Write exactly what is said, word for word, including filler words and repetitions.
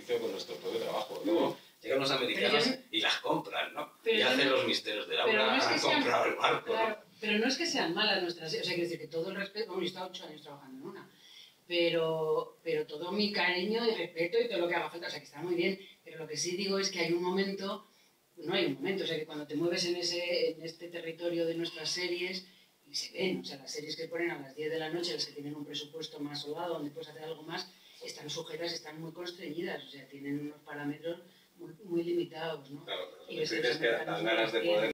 ejercicio con nuestro propio trabajo. Luego llegan los americanos yo... y las compran, ¿no? Pero y hacen no... los misterios de Laura, no es han sean... comprado el barco, claro, ¿no? Pero no es que sean malas nuestras series, o sea, quiero decir que todo el respeto, bueno, yo he estado ocho años trabajando en una, pero, pero todo mi cariño y respeto y todo lo que haga falta, o sea, que está muy bien, pero lo que sí digo es que hay un momento, no hay un momento, o sea, que cuando te mueves en, ese, en este territorio de nuestras series, y se ven, o sea, las series que ponen a las diez de la noche, las que tienen un presupuesto más holgado, donde puedes hacer algo más, están sujetas, están muy constreñidas, o sea, tienen unos parámetros muy, muy limitados, ¿no? Claro, pero y lo que dices es que dan ganas de poder